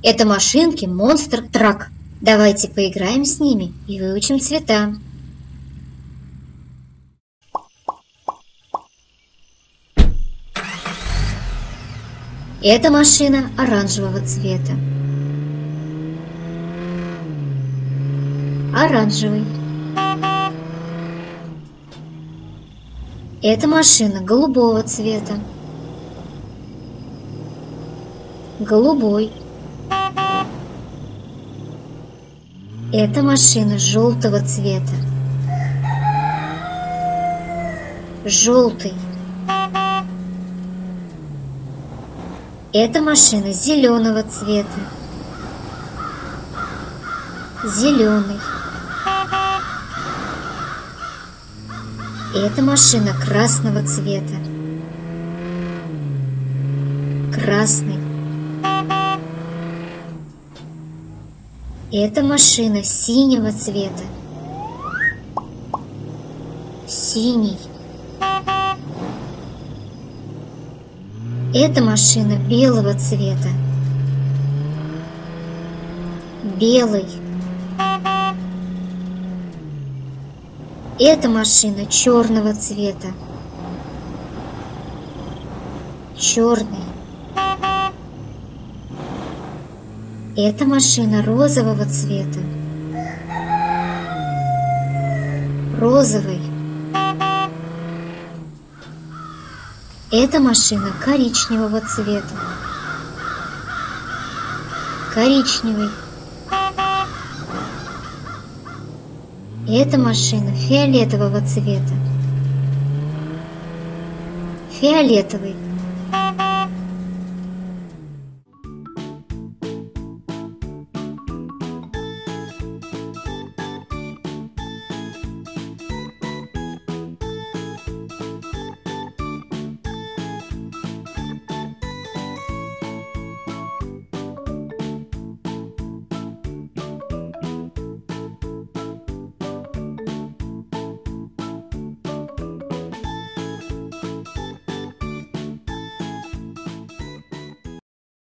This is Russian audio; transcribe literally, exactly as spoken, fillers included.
Это машинки Monster Truck. Давайте поиграем с ними и выучим цвета. Эта машина оранжевого цвета. Оранжевый. Эта машина голубого цвета. Голубой. Эта машина желтого цвета. Желтый. Эта машина зеленого цвета. Зеленый. Эта машина красного цвета. Красный. Эта машина синего цвета. Синий. Эта машина белого цвета. Белый. Эта машина черного цвета. Черный. Эта машина розового цвета. Розовый. Эта машина коричневого цвета. Коричневый. Эта машина фиолетового цвета. Фиолетовый.